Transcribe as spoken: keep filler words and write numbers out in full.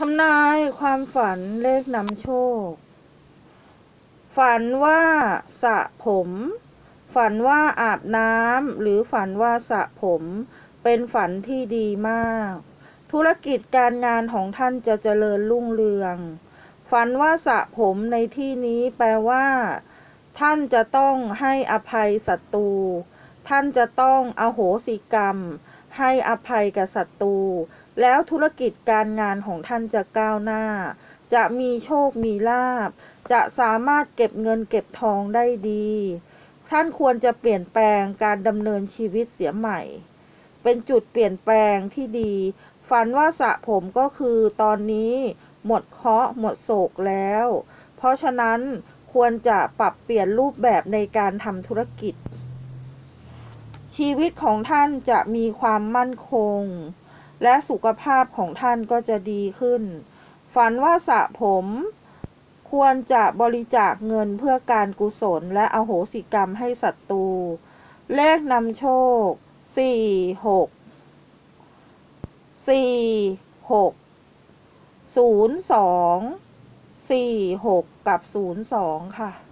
ทำนายความฝันเลขนำโชค ฝันว่าสระผม ฝันว่าอาบน้ำหรือฝันว่าสระผม เป็นฝันที่ดีมาก ธุรกิจการงานของท่านจะเจริญรุ่งเรือง ฝันว่าสระผมในที่นี้แปลว่า ท่านจะต้องให้อภัยศัตรู ท่านจะต้องอโหสิกรรม ให้อภัยกับศัตรู แล้วธุรกิจการงานของท่านจะก้าวหน้า จะมีโชคมีลาภ จะสามารถเก็บเงินเก็บทองได้ดี ท่านควรจะเปลี่ยนแปลงการดำเนินชีวิตเสียใหม่ เป็นจุดเปลี่ยนแปลงที่ดี ฝันว่าสระผมก็คือตอนนี้หมดเคราะห์หมดโศกแล้ว เพราะฉะนั้นควรจะปรับเปลี่ยนรูปแบบในการทำธุรกิจ ชีวิตของท่านจะมีความมั่นคง และสุขภาพของท่านก็จะดีขึ้น ฝันว่าสระผม ควรจะบริจาคเงินเพื่อการกุศลและอโหสิกรรมให้ศัตรู เลขนำโชค สี่ หก สี่ หก ศูนย์ สอง สี่ หก กับ ศูนย์ สอง ค่ะ